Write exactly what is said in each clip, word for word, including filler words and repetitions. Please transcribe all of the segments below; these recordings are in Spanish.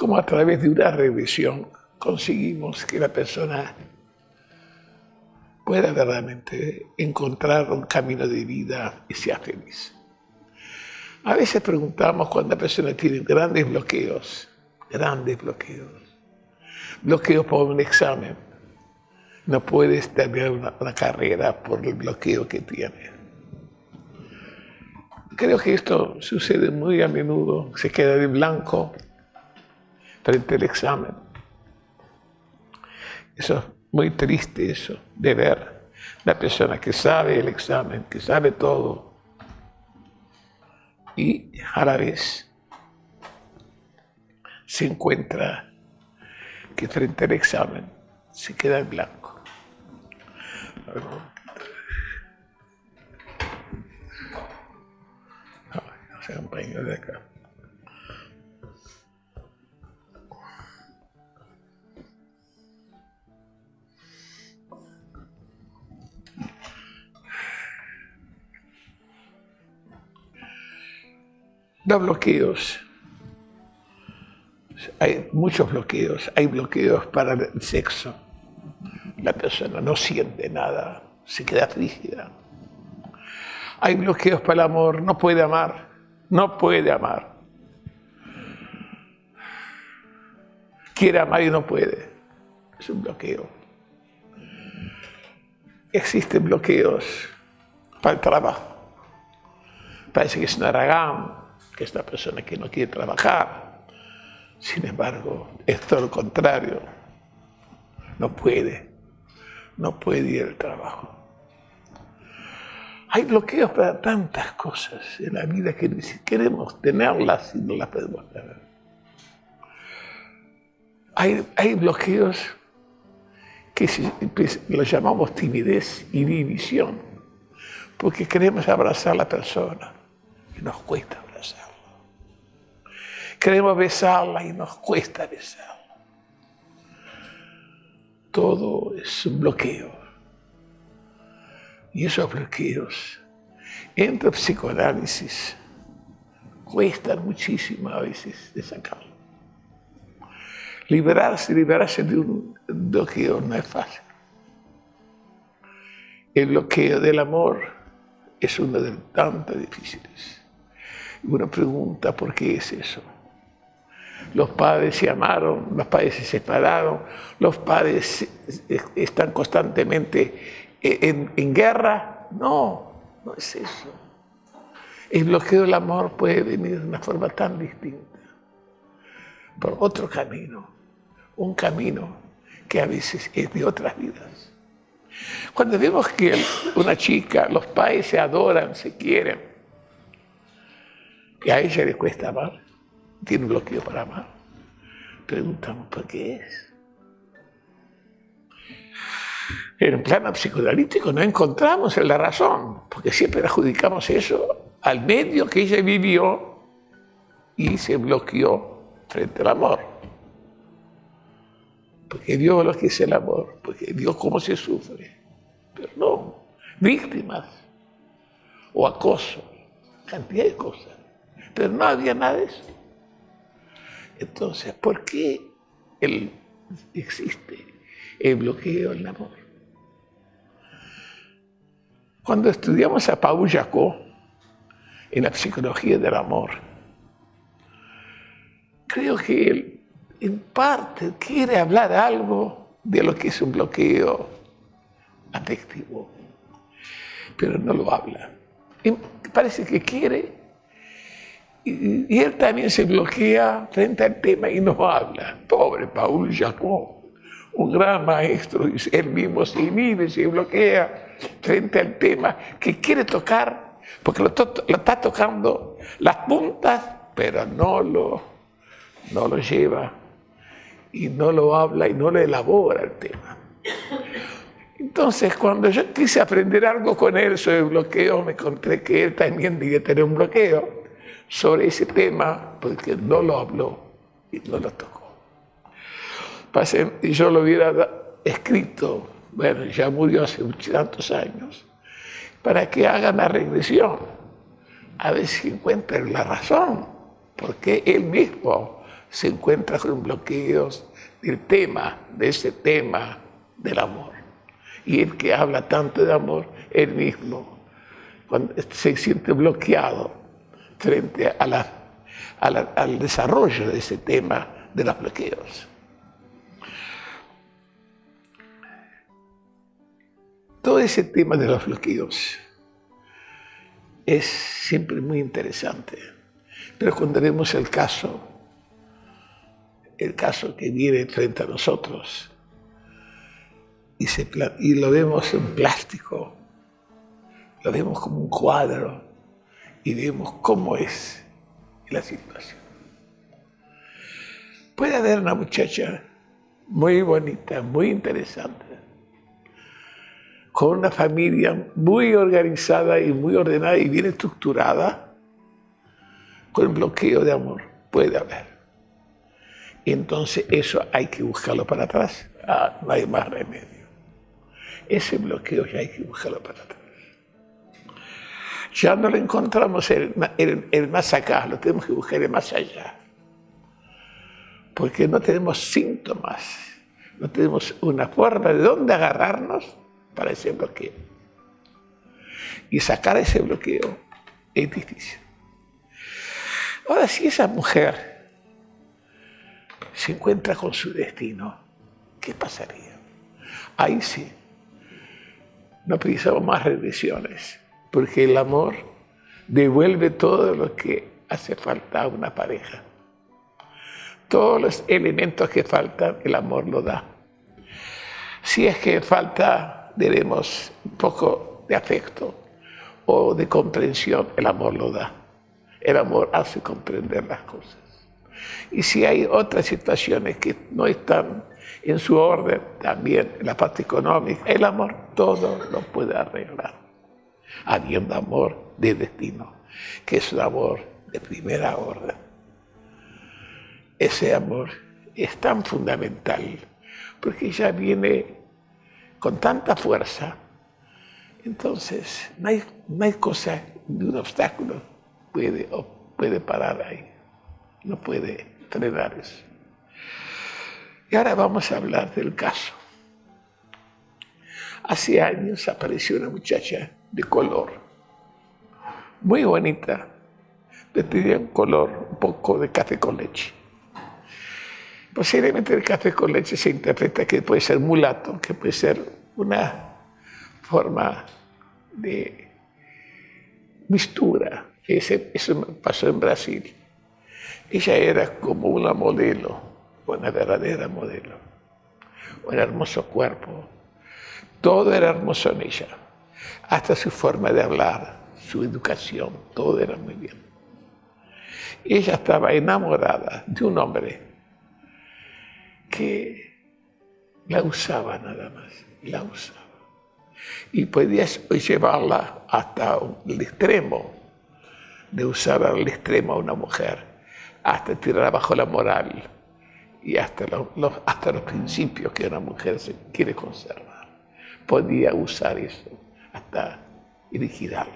cómo a través de una regresión conseguimos que la persona pueda verdaderamente encontrar un camino de vida y sea feliz. A veces preguntamos cuando la persona tiene grandes bloqueos, grandes bloqueos, bloqueos por un examen. No puedes terminar una, una carrera por el bloqueo que tiene. Creo que esto sucede muy a menudo, se queda de blanco frente al examen. Eso es muy triste, eso, de ver la persona que sabe el examen, que sabe todo, y a la vez se encuentra que frente al examen se queda en blanco. No se acompaña de acá. Los bloqueos. Hay muchos bloqueos. Hay bloqueos para el sexo. La persona no siente nada, se queda frígida. Hay bloqueos para el amor, no puede amar, no puede amar. Quiere amar y no puede. Es un bloqueo. Existen bloqueos para el trabajo. Parece que es un aragán, que es una persona que no quiere trabajar. Sin embargo, es todo lo contrario. No puede, no puede ir al trabajo. Hay bloqueos para tantas cosas en la vida que ni siquiera queremos tenerlas y no las podemos tener. Hay, hay bloqueos que los llamamos timidez y división, porque queremos abrazar a la persona y nos cuesta abrazarla. Queremos besarla y nos cuesta besarla. Todo es un bloqueo. Y esos bloqueos, entre psicoanálisis, cuestan muchísimo a veces de sacarlo. Liberarse, liberarse de un bloqueo no es fácil. El bloqueo del amor es uno de los tantos difíciles. Y uno pregunta por qué es eso. Los padres se amaron, los padres se separaron, los padres están constantemente en, en guerra. No, no es eso. El bloqueo del amor puede venir de una forma tan distinta, por otro camino, un camino que a veces es de otras vidas. Cuando vemos que una chica, los padres se adoran, se quieren, y a ella le cuesta amar, tiene un bloqueo para amar, preguntamos por qué es. En el plano psicoanalítico no encontramos la razón, porque siempre adjudicamos eso al medio que ella vivió y se bloqueó frente al amor. Porque vio lo que es el amor, porque vio cómo se sufre. Pero no, víctimas o acoso, cantidad de cosas. Pero no había nada de eso. Entonces, ¿por qué el, existe el bloqueo del amor? Cuando estudiamos a Paul Jacob en la psicología del amor, creo que él, en parte, quiere hablar algo de lo que es un bloqueo afectivo, pero no lo habla. Y parece que quiere, y, y él también se bloquea frente al tema y no habla. Pobre Paul Jacob, un gran maestro, él mismo se inhibe, se bloquea frente al tema que quiere tocar, porque lo, to lo está tocando las puntas, pero no lo, no lo lleva y no lo habla y no lo elabora el tema. Entonces, cuando yo quise aprender algo con él sobre el bloqueo, me encontré que él también debía tener un bloqueo sobre ese tema, porque no lo habló y no lo tocó. Y yo lo hubiera escrito, bueno, ya murió hace tantos años, para que hagan la regresión, a ver si encuentran la razón, porque él mismo se encuentra con bloqueos del tema, de ese tema del amor. Y el que habla tanto de amor, él mismo, cuando se siente bloqueado frente a la, a la, al desarrollo de ese tema de los bloqueos. Todo ese tema de los bloqueos es siempre muy interesante, pero cuando vemos el caso, el caso que viene frente a nosotros, y, se, y lo vemos en plástico, lo vemos como un cuadro, y vemos cómo es la situación. Puede haber una muchacha muy bonita, muy interesante, con una familia muy organizada y muy ordenada y bien estructurada, con bloqueo de amor. Puede haber. Y entonces eso hay que buscarlo para atrás. Ah, no hay más remedio. Ese bloqueo ya hay que buscarlo para atrás. Ya no lo encontramos el, el, el más acá, lo tenemos que buscar el más allá. Porque no tenemos síntomas, no tenemos una forma de dónde agarrarnos para ese bloqueo. Y sacar ese bloqueo es difícil. Ahora, si esa mujer se encuentra con su destino, ¿qué pasaría? Ahí sí, no precisamos más regresiones, porque el amor devuelve todo lo que hace falta a una pareja. Todos los elementos que faltan, el amor lo da. Si es que falta, diremos, un poco de afecto o de comprensión, el amor lo da. El amor hace comprender las cosas. Y si hay otras situaciones que no están en su orden, también en la parte económica, el amor todo lo puede arreglar. Habiendo amor de destino, que es un amor de primera orden. Ese amor es tan fundamental, porque ya viene con tanta fuerza. Entonces, no hay, no hay cosa de un obstáculo puede, puede parar ahí. No puede frenar eso. Y ahora vamos a hablar del caso. Hace años apareció una muchacha de color, muy bonita, pero tenía un color un poco de café con leche. Posiblemente el café con leche se interpreta que puede ser mulato, que puede ser una forma de mistura. Ese, eso pasó en Brasil. Ella era como una modelo, una verdadera modelo. Un hermoso cuerpo. Todo era hermoso en ella. Hasta su forma de hablar, su educación, todo era muy bien. Ella estaba enamorada de un hombre que la usaba nada más, la usaba. Y podías llevarla hasta el extremo de usar al extremo a una mujer, hasta tirarla bajo la moral y hasta los, los, hasta los principios que una mujer se quiere conservar. Podía usar eso hasta liquidarlos.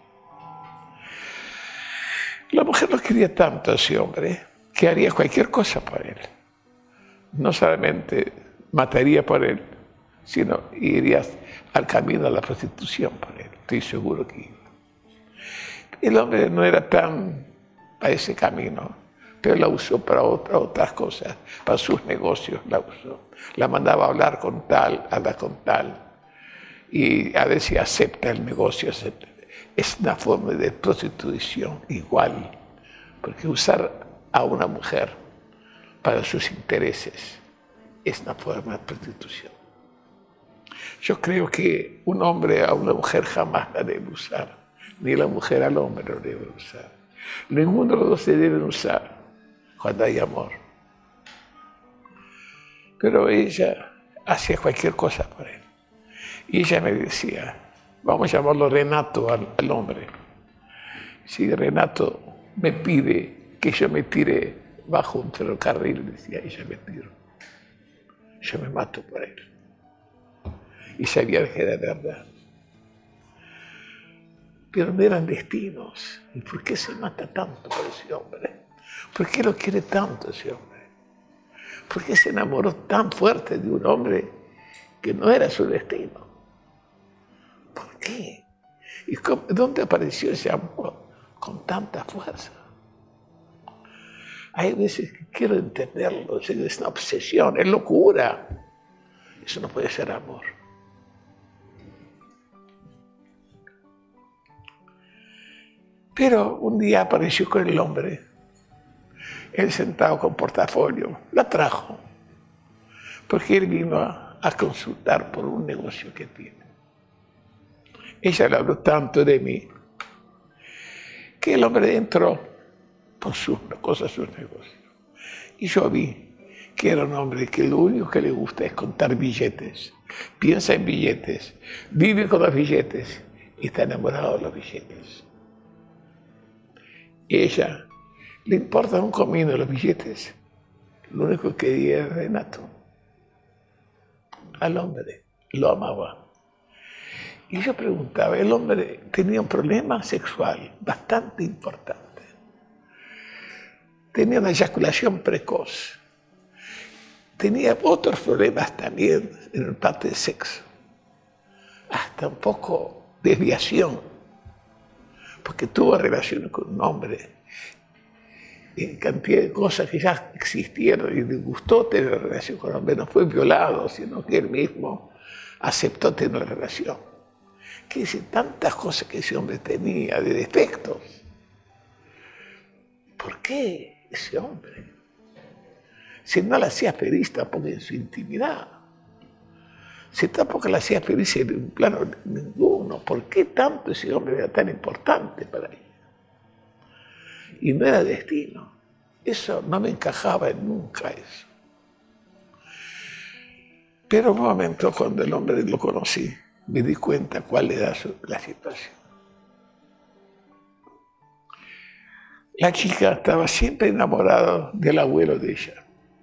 La mujer lo quería tanto a ese hombre que haría cualquier cosa por él. No solamente mataría por él, sino iría al camino a la prostitución por él. Estoy seguro que iba. El hombre no era tan a ese camino, pero la usó para otra, otras cosas, para sus negocios la usó. La mandaba a hablar con tal, a hablar con tal, y a ver si acepta el negocio. Acepta. Es una forma de prostitución igual, porque usar a una mujer para sus intereses es una forma de prostitución. Yo creo que un hombre a una mujer jamás la debe usar, ni la mujer al hombre lo debe usar. Ninguno de los dos se deben usar cuando hay amor. Pero ella hacía cualquier cosa por él. Y ella me decía, vamos a llamarlo Renato al, al hombre. Si Renato me pide que yo me tire bajo un ferrocarril, decía, ella me tiro. Yo me mato por él. Y sabía que era verdad. Pero no eran destinos. ¿Y por qué se mata tanto por ese hombre? ¿Por qué lo quiere tanto ese hombre? ¿Por qué se enamoró tan fuerte de un hombre que no era su destino? ¿Por qué? ¿Y cómo, dónde apareció ese amor con tanta fuerza? Hay veces que quiero entenderlo, es una obsesión, es locura. Eso no puede ser amor. Pero un día apareció con el hombre, él sentado con portafolio, la trajo, porque él vino a, a consultar por un negocio que tiene. Ella le habló tanto de mí, que el hombre entró por sus cosas, sus negocios. Y yo vi que era un hombre que lo único que le gusta es contar billetes, piensa en billetes, vive con los billetes y está enamorado de los billetes. Y ella le importa un comino los billetes. Lo único que quería era Renato. Al hombre lo amaba. Y yo preguntaba, el hombre tenía un problema sexual bastante importante. Tenía una eyaculación precoz. Tenía otros problemas también en el parte de sexo. Hasta un poco desviación. Porque tuvo relaciones con un hombre en cantidad de cosas que ya existieron y le gustó tener relación con un hombre. No fue violado, sino que él mismo aceptó tener relación. Que dice, tantas cosas que ese hombre tenía de defectos. ¿Por qué ese hombre? Si no la hacía feliz tampoco en su intimidad. Si tampoco la hacía feliz en un plano ninguno. ¿Por qué tanto ese hombre era tan importante para ella? Y no era destino. Eso no me encajaba en nunca eso. Pero un momento cuando el hombre lo conocí, me di cuenta cuál era su, la situación. La chica estaba siempre enamorada del abuelo de ella.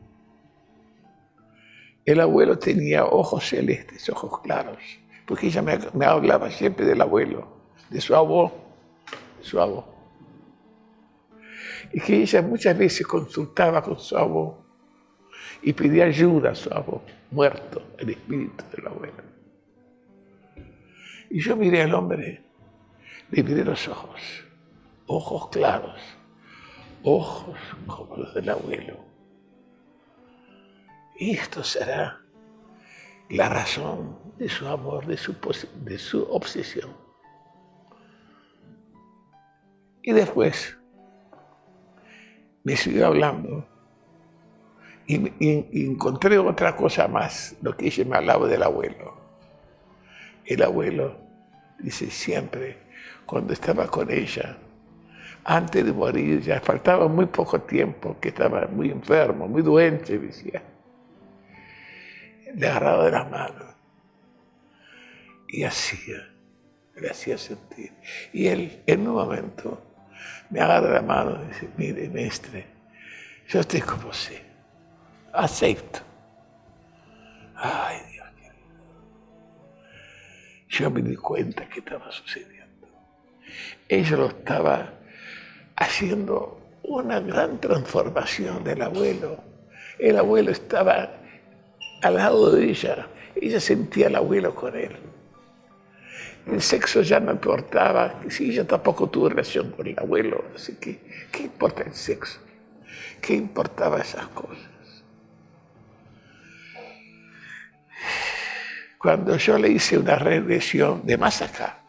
El abuelo tenía ojos celestes, ojos claros, porque ella me, me hablaba siempre del abuelo, de su abuelo, de su abuelo. Y que ella muchas veces consultaba con su abuelo y pedía ayuda a su abuelo, muerto, el espíritu del abuelo. Y yo miré al hombre, le miré los ojos, ojos claros, ojos como los del abuelo. Y esto será la razón de su amor, de su, de su obsesión. Y después me siguió hablando y, y, y encontré otra cosa más, lo que ella me hablaba del abuelo. El abuelo, dice siempre, cuando estaba con ella, antes de morir, ya faltaba muy poco tiempo, que estaba muy enfermo, muy doente, decía. Le agarraba de las manos y hacía, le hacía sentir. Y él, en un momento, me agarra la mano y dice, mire, maestre, yo estoy como usted, acepto. Ay, Dios querido. Yo me di cuenta que estaba sucediendo. Ella lo estaba haciendo una gran transformación del abuelo. El abuelo estaba al lado de ella, ella sentía al abuelo con él. El sexo ya no importaba, si ella tampoco tuvo relación con el abuelo, así que, ¿qué importa el sexo? ¿Qué importaba esas cosas? Cuando yo le hice una regresión de más acá,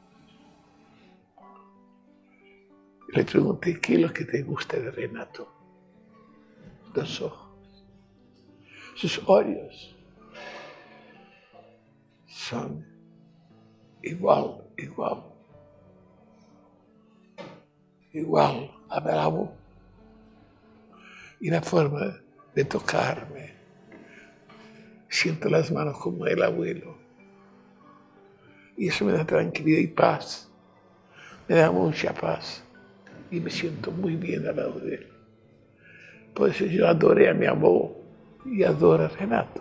le pregunté, ¿qué es lo que te gusta de Renato? Los ojos. Sus ojos son igual, igual, igual a Bravo. Y la forma de tocarme, siento las manos como el abuelo. Y eso me da tranquilidad y paz, me da mucha paz. Y me siento muy bien al lado de él. Por eso yo adoré a mi amor y adoro a Renato.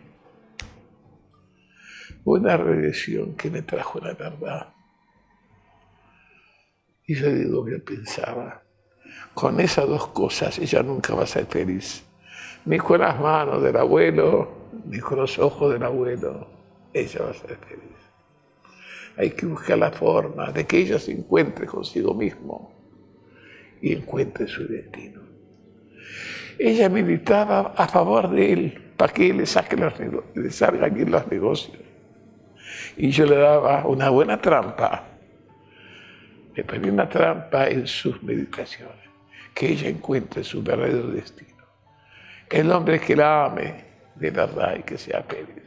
Una regresión que me trajo la verdad. Y yo digo, yo pensaba, con esas dos cosas ella nunca va a ser feliz. Ni con las manos del abuelo, ni con los ojos del abuelo, ella va a ser feliz. Hay que buscar la forma de que ella se encuentre consigo mismo y encuentre su destino. Ella militaba a favor de él para que él le, saque los, le salga aquí los negocios. Y yo le daba una buena trampa. Le ponía una trampa en sus meditaciones, que ella encuentre su verdadero destino. El hombre que la ame de verdad y que sea feliz.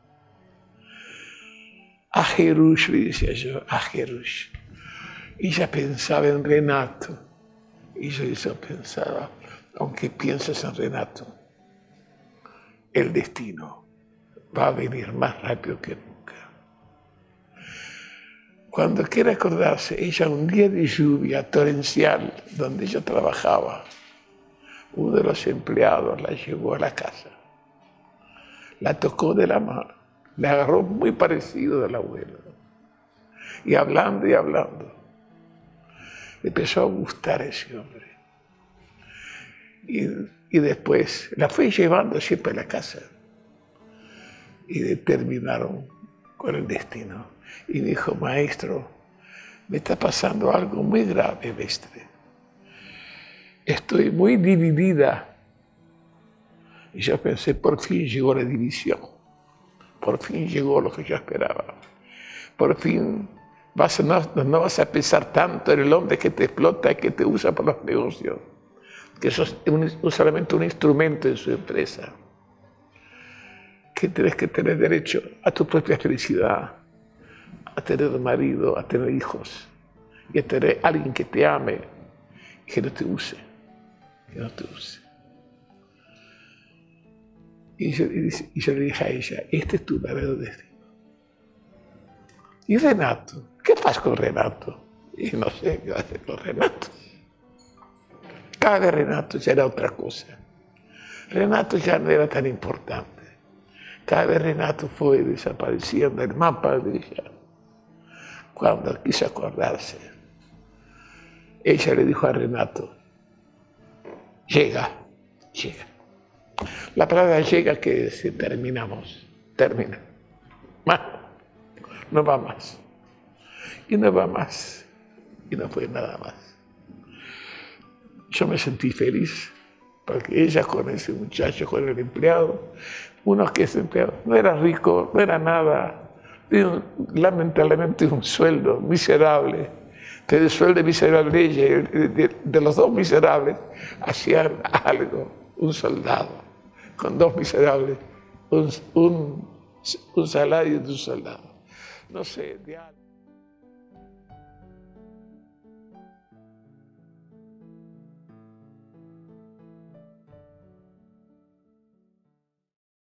A Jerush, le decía yo, a Jerush. Y ella pensaba en Renato. Y yo eso pensaba, aunque pienses en Renato, el destino va a venir más rápido que nunca. Cuando quiere acordarse, ella un día de lluvia torrencial, donde ella trabajaba, uno de los empleados la llevó a la casa, la tocó de la mano, le agarró muy parecido del abuelo, y hablando y hablando, le empezó a gustar a ese hombre. Y, y después la fue llevando siempre a la casa, y terminaron con el destino. Y dijo, maestro, me está pasando algo muy grave, mestre. Estoy muy dividida. Y yo pensé, por fin llegó la división. Por fin llegó lo que yo esperaba. Por fin vas a, no, no vas a pensar tanto en el hombre que te explota y que te usa por los negocios, que sos un, solamente un instrumento en su empresa. Que tienes que tener derecho a tu propia felicidad, a tener marido, a tener hijos, y a tener alguien que te ame y que no te use, que no te use. Y yo, y yo le dije a ella, este es tu verdadero destino. ¿Y Renato? ¿Qué pasa con Renato? Y no sé qué va a hacer con Renato. Cada vez Renato ya era otra cosa. Renato ya no era tan importante. Cada vez Renato fue desapareciendo del mapa de ella. Cuando quiso acordarse, ella le dijo a Renato, llega, llega. La palabra llega que si terminamos, termina. No va más. Y no va más. Y no fue nada más. Yo me sentí feliz porque ella con ese muchacho, con el empleado, uno que ese empleado no era rico, no era nada, un, lamentablemente un sueldo miserable, pero el sueldo miserable de ella, de, de, de los dos miserables, hacían algo, un soldado, con dos miserables, un, un, un salario de un soldado, no sé, de algo.